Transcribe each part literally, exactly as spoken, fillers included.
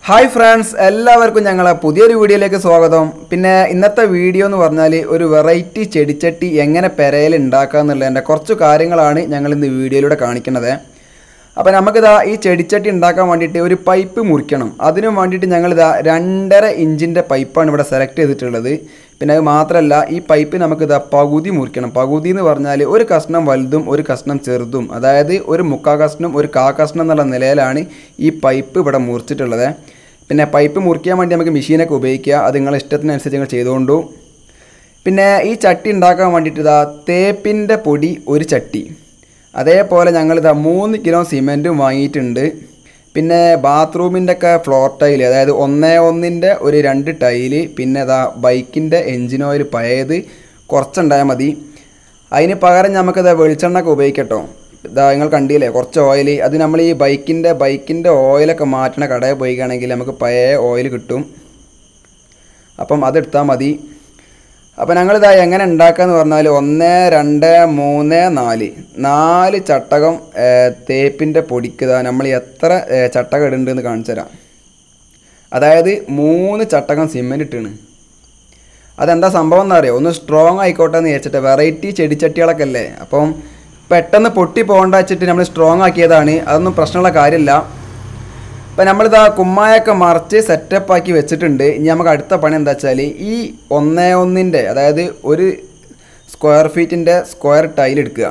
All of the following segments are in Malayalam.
ഹായ് ഫ്രണ്ട്സ്, എല്ലാവർക്കും ഞങ്ങളെ പുതിയൊരു വീഡിയോയിലേക്ക് സ്വാഗതം. പിന്നെ ഇന്നത്തെ വീഡിയോ എന്ന് പറഞ്ഞാൽ ഒരു വെറൈറ്റി ചെടിച്ചട്ടി എങ്ങനെ പെരയിൽ ഉണ്ടാക്കുക എന്നുള്ളതിൻ്റെ കുറച്ച് കാര്യങ്ങളാണ് ഞങ്ങൾ ഇന്ന് വീഡിയോയിലൂടെ കാണിക്കുന്നത്. അപ്പോൾ നമുക്കിതാ ഈ ചെടിച്ചട്ടി ഉണ്ടാക്കാൻ വേണ്ടിയിട്ട് ഒരു പൈപ്പ് മുറിക്കണം. അതിനു വേണ്ടിയിട്ട് ഞങ്ങളിതാ രണ്ടര ഇഞ്ചിൻ്റെ പൈപ്പാണ് ഇവിടെ സെലക്ട് ചെയ്തിട്ടുള്ളത്. പിന്നെ അത് മാത്രമല്ല, ഈ പൈപ്പ് നമുക്കിതാ പകുതി മുറിക്കണം. പകുതി എന്ന് പറഞ്ഞാൽ ഒരു കഷ്ണം വലുതും ഒരു കഷ്ണം ചെറുതും, അതായത് ഒരു മുക്കാ കഷ്ണം ഒരു കാ കഷ്ണം എന്നുള്ള നിലയിലാണ് ഈ പൈപ്പ് ഇവിടെ മുറിച്ചിട്ടുള്ളത്. പിന്നെ പൈപ്പ് മുറിക്കാൻ വേണ്ടി നമുക്ക് മെഷീനൊക്കെ ഉപയോഗിക്കുക. അത് നിങ്ങളുടെ ഇഷ്ടത്തിനനുസരിച്ച് നിങ്ങൾ ചെയ്തുകൊണ്ടു. പിന്നെ ഈ ചട്ടി ഉണ്ടാക്കാൻ വേണ്ടിയിട്ട് ഇതാ തേപ്പിൻ്റെ പൊടി ഒരു ചട്ടി, അതേപോലെ ഞങ്ങളിതാ മൂന്ന് കിലോ സിമെൻറ്റും വാങ്ങിയിട്ടുണ്ട്. പിന്നെ ബാത്റൂമിൻ്റെ ഒക്കെ ഫ്ലോർ ടൈല്, അതായത് ഒന്നേ ഒന്നിൻ്റെ ഒരു രണ്ട് ടൈല്, പിന്നെ ഇതാ ബൈക്കിൻ്റെ എൻജിൻ ഓയിൽ പഴയത് കുറച്ചുണ്ടായാൽ മതി. അതിന് പകരം നമുക്കിതാ വെളിച്ചെണ്ണ ഒക്കെ ഉപയോഗിക്കട്ടോ. ഇതാ നിങ്ങൾ കണ്ടില്ലേ കുറച്ച് ഓയിൽ. അത് നമ്മൾ ഈ ബൈക്കിൻ്റെ ബൈക്കിൻ്റെ ഓയിലൊക്കെ മാറ്റണ കടയിൽ പോയിക്കുകയാണെങ്കിൽ നമുക്ക് പഴയ ഓയിൽ കിട്ടും. അപ്പം അതെടുത്താൽ മതി. അപ്പോൾ ഞങ്ങളിതാ എങ്ങനെ ഉണ്ടാക്കുകയെന്ന് പറഞ്ഞാൽ ഒന്ന് രണ്ട് മൂന്ന് നാല് നാല് ചട്ടകം തേപ്പിൻ്റെ പൊടിക്കുക. നമ്മൾ എത്ര ചട്ടകം ഇടുന്നുണ്ടെന്ന് കാണിച്ചു തരാം. അതായത് മൂന്ന് ചട്ടകം സിമെൻറ്റ് ഇട്ടാണ്. അതെന്താ സംഭവം എന്നറിയോ? ഒന്ന് സ്ട്രോങ് ആയിക്കോട്ടെ എന്ന് വിചാരിച്ചിട്ട്. വെറൈറ്റി ചെടിച്ചട്ടികളൊക്കെ അല്ലേ, അപ്പം പെട്ടെന്ന് പൊട്ടി പോകേണ്ട വെച്ചിട്ട് നമ്മൾ സ്ട്രോങ് ആക്കിയതാണ്. അതൊന്നും പ്രശ്നമുള്ള കാര്യമില്ല. ഇപ്പം നമ്മളിതാ കുമ്മായൊക്കെ മറിച്ച് സെറ്റപ്പാക്കി വെച്ചിട്ടുണ്ട്. ഇനി നമുക്ക് അടുത്ത പണി എന്താ വെച്ചാൽ ഈ ഒന്നേ ഒന്നിൻ്റെ, അതായത് ഒരു സ്ക്വയർ ഫീറ്റിൻ്റെ സ്ക്വയർ ടൈൽ എടുക്കുക.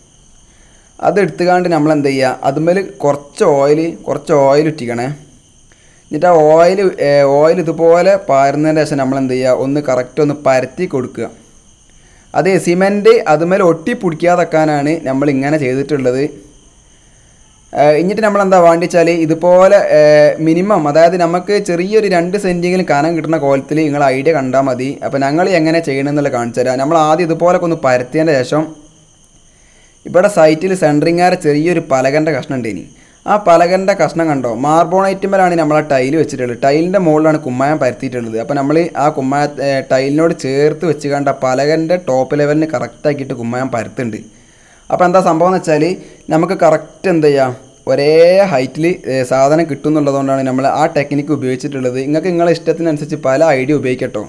അത് എടുത്തുകൊണ്ട് നമ്മൾ എന്ത് ചെയ്യുക, അതുമേൽ കുറച്ച് ഓയിൽ കുറച്ച് ഓയിൽ ഇട്ടിക്കണേ. എന്നിട്ട് ആ ഓയിൽ ഓയിൽ ഇതുപോലെ പാരുന്നതിന് ശേഷം നമ്മൾ എന്ത് ചെയ്യുക, ഒന്ന് കറക്റ്റ് ഒന്ന് പരത്തി കൊടുക്കുക. അത് സിമെൻറ്റ് അതുമേൽ ഒട്ടി പിടിക്കാതെക്കാനാണ് നമ്മളിങ്ങനെ ചെയ്തിട്ടുള്ളത്. എന്നിട്ട് നമ്മളെന്താ വേണ്ടിച്ചാൽ ഇതുപോലെ മിനിമം, അതായത് നമുക്ക് ചെറിയൊരു രണ്ട് സെൻറ്റെങ്കിലും കനം കിട്ടുന്ന കോലത്തിൽ നിങ്ങൾ ഐഡിയ കണ്ടാൽ മതി. അപ്പോൾ ഞങ്ങൾ എങ്ങനെ ചെയ്യണമെന്നുള്ള കാണിച്ചു തരാം. നമ്മൾ ആദ്യം ഇതുപോലൊക്കെ ഒന്ന് പരത്തിയതിൻ്റെ ശേഷം ഇവിടെ സൈറ്റിൽ സെൻറ്ററിങ്ങാരെ ചെറിയൊരു പലകൻ്റെ കഷ്ണം ഉണ്ട്. ഇനി ആ പലകൻ്റെ കഷ്ണം കണ്ടോ, മാർബോണൈറ്റുമേലാണ് നമ്മൾ ആ ടൈല് വെച്ചിട്ടുള്ളത്. ടൈലിൻ്റെ മുകളിലാണ് കുമ്മായം പരത്തിയിട്ടുള്ളത്. അപ്പോൾ നമ്മൾ ആ കുമ്മായ ടൈലിനോട് ചേർത്ത് വെച്ച് കണ്ട പലകൻ്റെ ടോപ്പ് ലെവലിന് കറക്റ്റാക്കിയിട്ട് കുമ്മായം പരത്തുണ്ട്. അപ്പോൾ എന്താ സംഭവം എന്ന് വെച്ചാൽ നമുക്ക് കറക്റ്റ് എന്ത് ചെയ്യാം, ഒരേ ഹൈറ്റിൽ സാധനം കിട്ടും എന്നുള്ളതുകൊണ്ടാണ് നമ്മൾ ആ ടെക്നിക്ക് ഉപയോഗിച്ചിട്ടുള്ളത്. നിങ്ങൾക്ക് നിങ്ങളുടെ ഇഷ്ടത്തിനനുസരിച്ച് പല ഐഡിയ ഉപയോഗിക്കട്ടോ.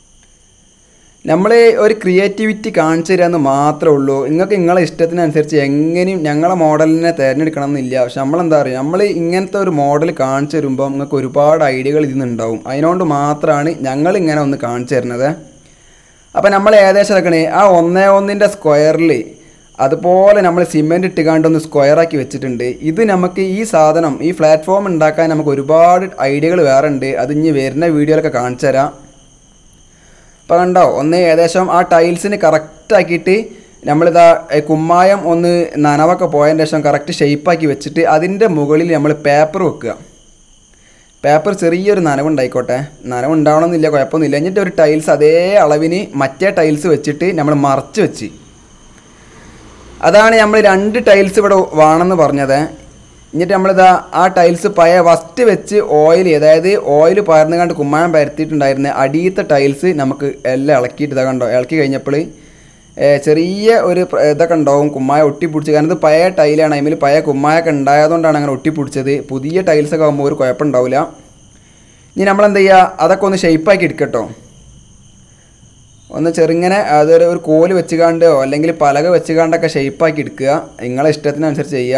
നമ്മൾ ഒരു ക്രിയേറ്റിവിറ്റി കാണിച്ചു തരാമെന്ന് മാത്രമേ ഉള്ളൂ. നിങ്ങൾക്ക് നിങ്ങളെ ഇഷ്ടത്തിനനുസരിച്ച് എങ്ങനെയും ഞങ്ങളെ മോഡലിനെ തിരഞ്ഞെടുക്കണം എന്നില്ല. പക്ഷെ നമ്മളെന്താ പറയുക, നമ്മൾ ഇങ്ങനത്തെ ഒരു മോഡൽ കാണിച്ചു തരുമ്പോൾ നിങ്ങൾക്ക് ഒരുപാട് ഐഡിയകൾ ഇതിൽ നിന്നുണ്ടാവും. അതിനോണ്ട് മാത്രമാണ് ഞങ്ങളിങ്ങനെ ഒന്ന് കാണിച്ചു തരുന്നത്. അപ്പോൾ നമ്മൾ ഏകദേശം എടുക്കണേ ആ ഒന്നേ ഒന്നിൻ്റെ സ്ക്വയറിൽ അതുപോലെ നമ്മൾ സിമെൻറ്റ് ഇട്ടുകാണ്ടൊന്ന് സ്ക്വയറാക്കി വെച്ചിട്ടുണ്ട്. ഇത് നമുക്ക് ഈ സാധനം ഈ പ്ലാറ്റ്ഫോം ഉണ്ടാക്കാൻ നമുക്ക് ഒരുപാട് ഐഡിയകൾ വേറെ ഉണ്ട്. അത് ഇനി വരുന്ന വീഡിയോയിലൊക്കെ കാണിച്ചു തരാം. അപ്പോൾ കണ്ടോ, ഒന്ന് ഏകദേശം ആ ടൈൽസിന് കറക്റ്റാക്കിയിട്ട് നമ്മളിതാ കുമ്മായം ഒന്ന് നനവൊക്കെ പോയതിന് ശേഷം കറക്റ്റ് ഷേപ്പാക്കി വെച്ചിട്ട് അതിൻ്റെ മുകളിൽ നമ്മൾ പേപ്പർ വെക്കുക. പേപ്പർ ചെറിയൊരു നനവുണ്ടായിക്കോട്ടെ, നനവുണ്ടാവണമെന്നില്ല, കുഴപ്പമൊന്നുമില്ല. എന്നിട്ട് ഒരു ടൈൽസ് അതേ അളവിന് മറ്റേ ടൈൽസ് വെച്ചിട്ട് നമ്മൾ മറച്ച് വെച്ച്, അതാണ് നമ്മൾ രണ്ട് ടൈൽസ് ഇവിടെ വേണമെന്ന് പറഞ്ഞത്. എന്നിട്ട് നമ്മളിതാ ആ ടൈൽസ് പഴയ ഫസ്റ്റ് വെച്ച് ഓയിൽ, അതായത് ഓയിൽ പകർന്നു കണ്ട് കുമ്മായം പരത്തിയിട്ടുണ്ടായിരുന്ന അടിയത്തെ ടൈൽസ് നമുക്ക് എല്ലാം ഇളക്കിയിട്ട് ഇതാ കണ്ടോ. ഇളക്കി കഴിഞ്ഞപ്പോൾ ചെറിയ ഒരു ഇതൊക്കെ ഉണ്ടാവും, കുമ്മായ ഒട്ടിപ്പിടിച്ച്. കാരണം ഇത് പഴയ ടൈലാണ്, അതിൽ പഴയ കുമ്മായൊക്കെ ഉണ്ടായതുകൊണ്ടാണ് അങ്ങനെ ഒട്ടിപ്പിടിച്ചത്. പുതിയ ടൈൽസൊക്കെ ആകുമ്പോൾ ഒരു കുഴപ്പമുണ്ടാവില്ല. ഇനി നമ്മളെന്ത് ചെയ്യുക, അതൊക്കെ ഒന്ന് ഷേപ്പാക്കി എടുക്കട്ടോ. ഒന്ന് ചെറുങ്ങനെ അതൊരു ഒരു കോല് വെച്ചുകാണ്ടോ അല്ലെങ്കിൽ പലക വെച്ചുകാണ്ടൊക്കെ ഷേപ്പാക്കി എടുക്കുക. നിങ്ങളെ ഇഷ്ടത്തിനനുസരിച്ച് ചെയ്യുക.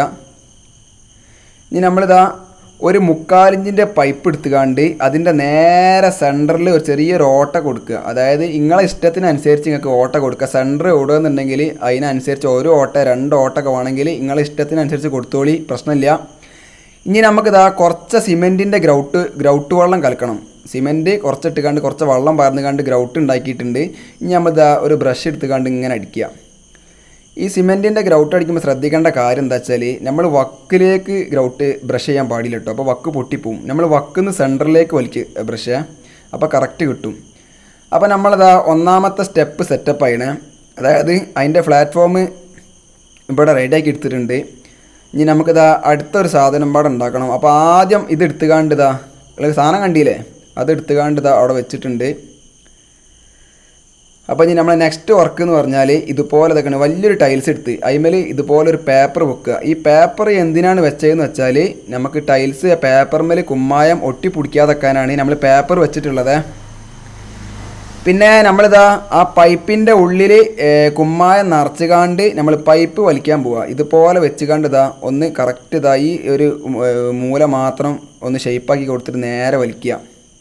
ഇനി നമ്മളിതാ ഒരു മുക്കാലിഞ്ചിൻ്റെ പൈപ്പ് എടുത്തുകാണ്ട് അതിൻ്റെ നേരെ സെൻറ്ററിൽ ഒരു ചെറിയൊരു ഓട്ട കൊടുക്കുക. അതായത് നിങ്ങളെ ഇഷ്ടത്തിനനുസരിച്ച് നിങ്ങൾക്ക് ഓട്ട കൊടുക്കുക. സെൻറ്റർ ഓടുകയെന്നുണ്ടെങ്കിൽ അതിനനുസരിച്ച് ഒരു ഓട്ട രണ്ട് ഓട്ടൊക്കെ വേണമെങ്കിൽ നിങ്ങളെ ഇഷ്ടത്തിനനുസരിച്ച് കൊടുത്തോളി, പ്രശ്നമില്ല. ഇനി നമുക്കിതാ കുറച്ച് സിമെൻറ്റിൻ്റെ ഗ്രൗട്ട് ഗ്രൗട്ട് വെള്ളം കലക്കണം. സിമെൻറ്റ് കുറച്ചിട്ട് കണ്ട് കുറച്ച് വെള്ളം പകർന്നു കണ്ട് ഗ്രൗട്ട് ഉണ്ടാക്കിയിട്ടുണ്ട്. ഇനി നമ്മളിതാ ഒരു ബ്രഷ് എടുത്ത് കണ്ട് ഇങ്ങനെ അടിക്കുക. ഈ സിമെൻറ്റിൻ്റെ ഗ്രൗട്ട് അടിക്കുമ്പോൾ ശ്രദ്ധിക്കേണ്ട കാര്യം എന്താ വെച്ചാൽ നമ്മൾ വക്കിലേക്ക് ഗ്രൗട്ട് ബ്രഷ് ചെയ്യാൻ പാടില്ല കേട്ടോ. അപ്പോൾ വക്ക് പൊട്ടിപ്പോവും. നമ്മൾ വക്കിന്ന് സെൻറ്ററിലേക്ക് വലിക്കുക ബ്രഷ്, അപ്പോൾ കറക്റ്റ് കിട്ടും. അപ്പോൾ നമ്മളിതാ ഒന്നാമത്തെ സ്റ്റെപ്പ് സെറ്റപ്പായിണ്. അതായത് അതിൻ്റെ പ്ലാറ്റ്ഫോം ഇവിടെ റെഡിയാക്കി എടുത്തിട്ടുണ്ട്. ഇനി നമുക്കിതാ അടുത്തൊരു സാധനം പാടെ ഉണ്ടാക്കണം. അപ്പോൾ ആദ്യം ഇത് എടുത്തുകാണ്ട് ഇതാ സാധനം കണ്ടില്ലേ, അത് എടുത്തുകാണ്ട് ഇതാ അവിടെ വെച്ചിട്ടുണ്ട്. അപ്പോൾ ഇനി നമ്മളെ നെക്സ്റ്റ് വർക്ക് എന്ന് പറഞ്ഞാൽ ഇതുപോലെ ഇതൊക്കെയാണ് വലിയൊരു ടൈൽസ് എടുത്ത് അതിന്മേൽ ഇതുപോലൊരു പേപ്പർ വെക്കുക. ഈ പേപ്പർ എന്തിനാണ് വെച്ചതെന്ന് വെച്ചാൽ നമുക്ക് ടൈൽസ് പേപ്പറിന്മേൽ കുമ്മായം ഒട്ടി പിടിക്കാതെക്കാനാണ് നമ്മൾ പേപ്പർ വെച്ചിട്ടുള്ളത്. പിന്നെ നമ്മളിതാ ആ പൈപ്പിൻ്റെ ഉള്ളിൽ കുമ്മായം നിറച്ചുകാണ്ട് നമ്മൾ പൈപ്പ് വലിക്കാൻ പോവുക. ഇതുപോലെ വെച്ചുകാണ്ട് ഇതാ ഒന്ന് കറക്റ്റ് ഇതാ ഈ ഒരു മൂല മാത്രം ഒന്ന് ഷേപ്പാക്കി കൊടുത്തിട്ട് നേരെ വലിക്കുക.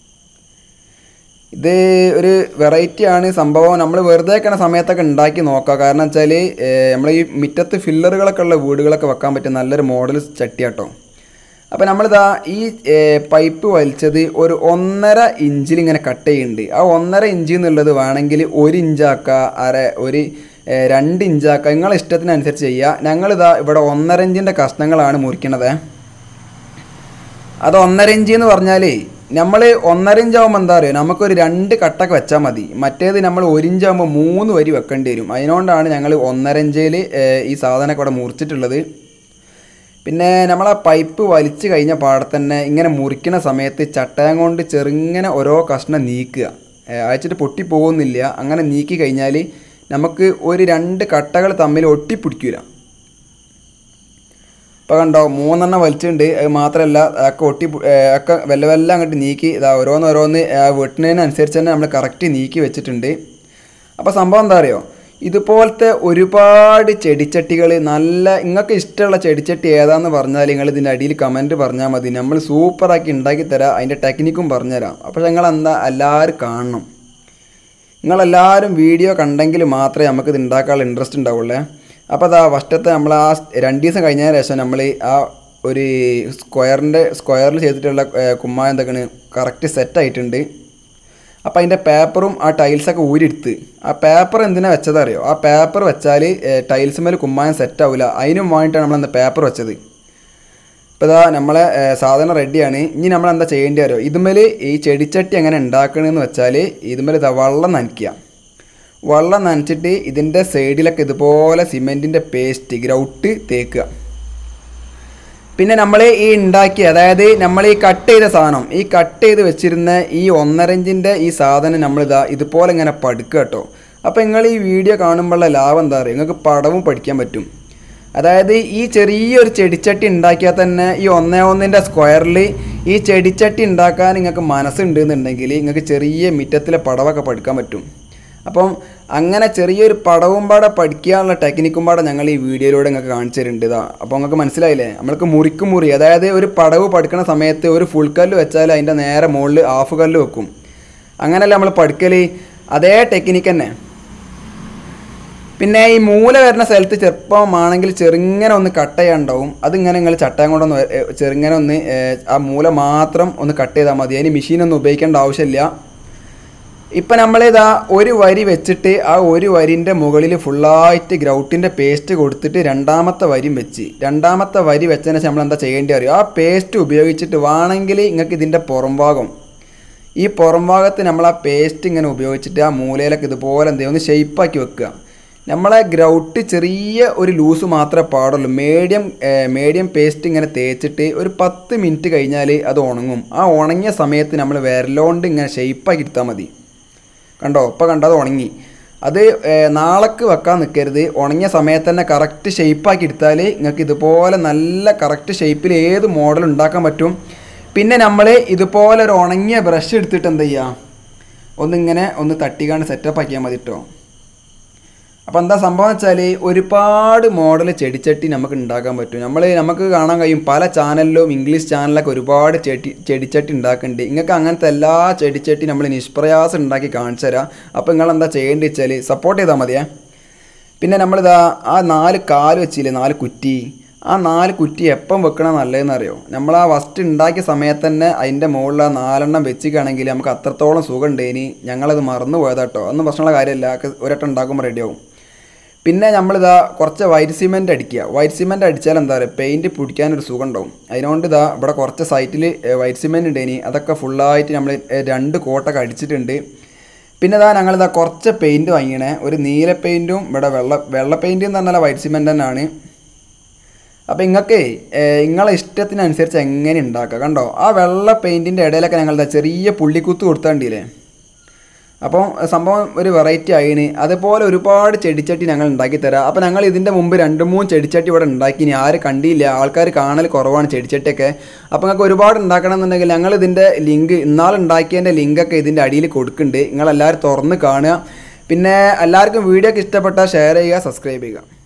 ഇത് ഒരു വെറൈറ്റി ആണ് സംഭവം. നമ്മൾ വെറുതെ വെക്കണ സമയത്തൊക്കെ ഉണ്ടാക്കി നോക്കുക. കാരണം വെച്ചാൽ നമ്മൾ ഈ മുറ്റത്ത് ഫില്ലറുകളൊക്കെ ഉള്ള വീടുകളൊക്കെ വെക്കാൻ പറ്റിയ നല്ലൊരു മോഡൽ ചട്ടിയാട്ടോ. അപ്പോൾ നമ്മളിതാ ഈ പൈപ്പ് വലിച്ചത് ഒരു ഒന്നര ഇഞ്ചിൽ ഇങ്ങനെ കട്ട് ചെയ്യുന്നുണ്ട്. ആ ഒന്നര ഇഞ്ച് എന്നുള്ളത് വേണമെങ്കിൽ ഒരു ഇഞ്ചാക്കുക, അര ഒരു രണ്ട് ഇഞ്ചാക്കുക, നിങ്ങളെ ഇഷ്ടത്തിനനുസരിച്ച് ചെയ്യുക. ഞങ്ങളിതാ ഇവിടെ ഒന്നര ഇഞ്ചിൻ്റെ കഷ്ണങ്ങളാണ് മുറിക്കണത്. അത് ഒന്നര ഇഞ്ച് എന്ന് പറഞ്ഞാൽ നമ്മൾ ഒന്നര ഇഞ്ചാകുമ്പോൾ എന്താ പറയുക, നമുക്കൊരു രണ്ട് കട്ടൊക്കെ വെച്ചാൽ മതി. മറ്റേത് നമ്മൾ ഒരു ഇഞ്ചാകുമ്പോൾ മൂന്ന് വരി വെക്കേണ്ടി വരും. അതിനോണ്ടാണ് ഞങ്ങൾ ഒന്നര ഇഞ്ചിൽ ഈ സാധനമൊക്കെ ഇവിടെ മുറിച്ചിട്ടുള്ളത്. പിന്നെ നമ്മൾ ആ പൈപ്പ് വലിച്ചു കഴിഞ്ഞ പാടെ തന്നെ ഇങ്ങനെ മുറിക്കുന്ന സമയത്ത് ചട്ടയം കൊണ്ട് ചെറുങ്ങനെ ഓരോ കഷ്ണം നീക്കുക. അയച്ചിട്ട് പൊട്ടിപ്പോകുന്നില്ല. അങ്ങനെ നീക്കി കഴിഞ്ഞാൽ നമുക്ക് ഒരു രണ്ട് കട്ടകൾ തമ്മിൽ ഒട്ടിപ്പിടിക്കില്ല. ഇപ്പോൾ കണ്ടോ മൂന്നെണ്ണം വലിച്ചിട്ടുണ്ട്. അത് മാത്രമല്ല ഒക്കെ ഒട്ടി ഒക്കെ വെല്ല വെല്ല അങ്ങോട്ട് നീക്കി ഇതാ ഓരോന്ന് ഓരോന്ന് വെട്ടുന്നതിനനുസരിച്ച് തന്നെ നമ്മൾ കറക്റ്റ് നീക്കി വെച്ചിട്ടുണ്ട്. അപ്പോൾ സംഭവം എന്താ അറിയോ, ഇതുപോലത്തെ ഒരുപാട് ചെടിച്ചട്ടികൾ നല്ല നിങ്ങൾക്ക് ഇഷ്ടമുള്ള ചെടിച്ചട്ടി ഏതാണെന്ന് പറഞ്ഞാൽ നിങ്ങൾ ഇതിൻ്റെ അടിയിൽ കമൻറ്റ് പറഞ്ഞാൽ മതി. നമ്മൾ സൂപ്പറാക്കി ഉണ്ടാക്കി തരാം. അതിൻ്റെ ടെക്നിക്കും പറഞ്ഞുതരാം. അപ്പോൾ നിങ്ങൾ എന്താ എല്ലാവരും കാണണം. നിങ്ങളെല്ലാവരും വീഡിയോ കണ്ടെങ്കിൽ മാത്രമേ നമുക്കിത് ഉണ്ടാക്കാനുള്ള ഇൻട്രസ്റ്റ് ഉണ്ടാവുള്ളൂ. അപ്പോൾ അതാ ഫസ്റ്റത്തെ നമ്മൾ ആ രണ്ട് ദിവസം കഴിഞ്ഞതിന് ശേഷം നമ്മൾ ആ ഒരു സ്ക്വയറിൻ്റെ സ്ക്വയറിൽ ചെയ്തിട്ടുള്ള കുമ്മായം എന്തൊക്കെയാണ് കറക്റ്റ് സെറ്റായിട്ടുണ്ട്. അപ്പോൾ അതിൻ്റെ പേപ്പറും ആ ടൈൽസൊക്കെ ഊരിയെടുത്ത് ആ പേപ്പർ എന്തിനാണ് വെച്ചതറിയോ, ആ പേപ്പർ വെച്ചാൽ ടൈൽസ് മേൽ കുമ്മായം സെറ്റാവില്ല. അതിനും വേണ്ടിയിട്ടാണ് നമ്മളെന്താ പേപ്പർ വെച്ചത്. ഇപ്പോൾ ഇതാ നമ്മളെ സാധനം റെഡിയാണ്. ഇനി നമ്മളെന്താ ചെയ്യേണ്ടി അറിയോ, ഇതുമേൽ ഈ ചെടിച്ചട്ടി എങ്ങനെ ഉണ്ടാക്കണമെന്ന് വെച്ചാൽ ഇതുമേൽ ഇതാ വെള്ളം നനയ്ക്കുക. വെള്ളം നനച്ചിട്ട് ഇതിൻ്റെ സൈഡിലൊക്കെ ഇതുപോലെ സിമെൻറ്റിൻ്റെ പേസ്റ്റ് ഗ്രൗട്ട് തേക്കുക. പിന്നെ നമ്മൾ ഈ ഉണ്ടാക്കി അതായത് നമ്മൾ ഈ കട്ട് ചെയ്ത സാധനം ഈ കട്ട് ചെയ്ത് വെച്ചിരുന്ന ഈ ഒന്നര ഇഞ്ചിൻ്റെ ഈ സാധനം നമ്മളിതാ ഇതുപോലെ ഇങ്ങനെ പടുക്കുക കേട്ടോ. അപ്പോൾ നിങ്ങൾ ഈ വീഡിയോ കാണുമ്പോഴുള്ള ലാഭം എന്താ പറയുക, നിങ്ങൾക്ക് പടവും പഠിക്കാൻ പറ്റും. അതായത് ഈ ചെറിയൊരു ചെടിച്ചട്ടി ഉണ്ടാക്കിയാൽ തന്നെ ഈ ഒന്നേ ഒന്നിൻ്റെ സ്ക്വയറിൽ ഈ ചെടിച്ചട്ടി ഉണ്ടാക്കാൻ നിങ്ങൾക്ക് മനസ്സുണ്ട് എന്നുണ്ടെങ്കിൽ നിങ്ങൾക്ക് ചെറിയ മിറ്റത്തിലെ പടവൊക്കെ പഠിക്കാൻ പറ്റും. അപ്പം അങ്ങനെ ചെറിയൊരു പടവും പാടെ പഠിക്കാനുള്ള ടെക്നിക്കും പാടെ ഞങ്ങൾ ഈ വീഡിയോയിലൂടെ നിങ്ങൾക്ക് കാണിച്ചു തരുന്നുണ്ട്. ഇതാ അപ്പോൾ നിങ്ങൾക്ക് മനസ്സിലായില്ലേ, നമ്മൾക്ക് മുറിക്കും മുറി അതായത് ഒരു പടവ് പഠിക്കുന്ന സമയത്ത് ഒരു ഫുൾ കല്ല് വെച്ചാൽ അതിൻ്റെ നേരെ മുകളിൽ ഹാഫ് കല്ല് വെക്കും. അങ്ങനെയല്ല നമ്മൾ പഠിക്കൽ, അതേ ടെക്നിക്ക് തന്നെ. പിന്നെ ഈ മൂല വരുന്ന സ്ഥലത്ത് ചെറുപ്പമാണെങ്കിൽ ചെറുങ്ങനെ ഒന്ന് കട്ട് ചെയ്യാനുണ്ടാവും. അതിങ്ങനെ നിങ്ങൾ ചട്ടയം കൊണ്ടൊന്ന് ചെറുങ്ങനെ ഒന്ന് ആ മൂല മാത്രം ഒന്ന് കട്ട് ചെയ്താൽ മതി. അതിന് മെഷീനൊന്നും ഉപയോഗിക്കേണ്ട ആവശ്യമില്ല. ഇപ്പം നമ്മളിതാ ഒരു വരി വെച്ചിട്ട് ആ ഒരു വരിൻ്റെ മുകളിൽ ഫുള്ളായിട്ട് ഗ്രൗട്ടിൻ്റെ പേസ്റ്റ് കൊടുത്തിട്ട് രണ്ടാമത്തെ വരിയും വെച്ച് രണ്ടാമത്തെ വരി വെച്ചതിന് ശേഷം നമ്മളെന്താ ചെയ്യേണ്ടി അറിയും, ആ പേസ്റ്റ് ഉപയോഗിച്ചിട്ട് വേണമെങ്കിൽ നിങ്ങൾക്ക് ഇതിൻ്റെ പുറം ഭാഗം ഈ പുറം ഭാഗത്ത് നമ്മൾ ആ പേസ്റ്റ് ഇങ്ങനെ ഉപയോഗിച്ചിട്ട് ആ മൂലയിലൊക്കെ ഇതുപോലെ എന്തെങ്കിലും ഒന്ന് ഷെയ്പ്പാക്കി വെക്കുക. നമ്മളെ ഗ്രൗട്ട് ചെറിയ ഒരു ലൂസ് മാത്രമേ പാടുള്ളൂ. മീഡിയം മീഡിയം പേസ്റ്റ് ഇങ്ങനെ തേച്ചിട്ട് ഒരു പത്ത് മിനിറ്റ് കഴിഞ്ഞാൽ അത് ഉണങ്ങും. ആ ഉണങ്ങിയ സമയത്ത് നമ്മൾ വിരലോണ്ട് ഇങ്ങനെ ഷെയ്പ്പാക്കി എടുത്താൽ മതി. കണ്ടോ, ഇപ്പോൾ കണ്ടോ അത് ഉണങ്ങി. അത് നാളേക്ക് വെക്കാൻ നിൽക്കരുത്. ഉണങ്ങിയ സമയത്ത് തന്നെ കറക്റ്റ് ഷേപ്പാക്കി എടുത്താൽ നിങ്ങൾക്ക് ഇതുപോലെ നല്ല കറക്റ്റ് ഷേപ്പിൽ ഏത് മോഡൽ ഉണ്ടാക്കാൻ പറ്റും. പിന്നെ നമ്മൾ ഇതുപോലെ ഒരു ഉണങ്ങിയ ബ്രഷ് എടുത്തിട്ട് എന്ത് ചെയ്യുക, ഒന്നിങ്ങനെ ഒന്ന് തട്ടിക്കാണ്ട് സെറ്റപ്പ് ആക്കിയാൽ മതി കേട്ടോ. അപ്പോൾ എന്താ സംഭവം വെച്ചാൽ ഒരുപാട് മോഡൽ ചെടിച്ചട്ടി നമുക്ക് ഉണ്ടാക്കാൻ പറ്റും. നമ്മൾ നമുക്ക് കാണാൻ കഴിയും പല ചാനലിലും ഇംഗ്ലീഷ് ചാനലിലൊക്കെ ഒരുപാട് ചെടി ചെടിച്ചട്ടി ഉണ്ടാക്കുന്നുണ്ട്. നിങ്ങൾക്ക് അങ്ങനത്തെ എല്ലാ ചെടിച്ചട്ടി നമ്മൾ നിഷ്പ്രയാസം ഉണ്ടാക്കി കാണിച്ചു തരാം. അപ്പോൾ നിങ്ങളെന്താ ചെയ്യേണ്ടത് വെച്ചാൽ സപ്പോർട്ട് ചെയ്താൽ മതിയേ. പിന്നെ നമ്മളിതാ ആ നാല് കാല് വെച്ചില്ലേ, നാല് കുറ്റി, ആ നാല് കുറ്റി എപ്പം വെക്കണം നല്ലതെന്ന് അറിയോ, നമ്മൾ ആ ഫസ്റ്റ് ഉണ്ടാക്കിയ സമയത്ത് തന്നെ അതിൻ്റെ മുകളിൽ ആ നാലെണ്ണം വെച്ചിക്കുകയാണെങ്കിൽ നമുക്ക് അത്രത്തോളം സുഖം ഉണ്ടേനി. ഞങ്ങളത് മറന്നു പോയതാട്ടോ. ഒന്നും പ്രശ്നമുള്ള കാര്യമില്ല, ഒരട്ടം ഉണ്ടാക്കുമ്പോൾ റെഡിയാവും. പിന്നെ നമ്മളിതാ കുറച്ച് വൈറ്റ് സിമെൻറ്റ് അടിക്കുക. വൈറ്റ് സിമെൻറ്റ് അടിച്ചാൽ എന്താ പറയുക, പെയിൻറ്റ് പിടിക്കാനൊരു സുഖം ഉണ്ടാവും. അതിനോണ്ട് ഇതാ ഇവിടെ കുറച്ച് സൈറ്റിൽ വൈറ്റ് സിമെൻറ്റ് ഉണ്ടേനി, അതൊക്കെ ഫുള്ളായിട്ട് നമ്മൾ രണ്ട് കോട്ടൊക്കെ അടിച്ചിട്ടുണ്ട്. പിന്നെ ഇതാ ഞങ്ങളിതാ കുറച്ച് പെയിൻറ്റ് വാങ്ങിയണേ, ഒരു നീല പെയിൻറ്റും ഇവിടെ വെള്ള വെള്ള പെയിൻറ്റ് എന്ന് പറഞ്ഞാൽ വൈറ്റ് സിമെൻറ്റ് തന്നെയാണ്. അപ്പോൾ നിങ്ങൾക്ക് നിങ്ങളെ ഇഷ്ടത്തിനനുസരിച്ച് എങ്ങനെ ഉണ്ടാക്കുക. കണ്ടോ ആ വെള്ള പെയിൻറ്റിൻ്റെ ഇടയിലൊക്കെ ഞങ്ങളിതാ ചെറിയ പുള്ളിക്കുത്ത് കൊടുത്താണ്ടില്ലേ, അപ്പോൾ സംഭവം ഒരു വെറൈറ്റി ആയിന്. അതുപോലെ ഒരുപാട് ചെടിച്ചട്ടി ഞങ്ങൾ ഉണ്ടാക്കി തരാം. അപ്പോൾ ഞങ്ങൾ ഇതിൻ്റെ മുമ്പ് രണ്ട് മൂന്ന് ചെടിച്ചട്ടി ഇവിടെ ഉണ്ടാക്കി, ഇനി ആരും കണ്ടില്ല, ആൾക്കാർ കാണൽ കുറവാണ് ചെടിച്ചട്ടിയൊക്കെ. അപ്പോൾ നിങ്ങൾക്ക് ഒരുപാട് ഉണ്ടാക്കണം എന്നുണ്ടെങ്കിൽ ഞങ്ങൾ ഇതിൻ്റെ ലിങ്ക് ഇന്നാളുണ്ടാക്കിയതിൻ്റെ ലിങ്കൊക്കെ ഇതിൻ്റെ അടിയിൽ കൊടുക്കുന്നുണ്ട്. നിങ്ങളെല്ലാവരും തുറന്ന് കാണുക. പിന്നെ എല്ലാവർക്കും വീഡിയോ ഒക്കെ ഇഷ്ടപ്പെട്ടാൽ ഷെയർ ചെയ്യുക, സബ്സ്ക്രൈബ് ചെയ്യുക.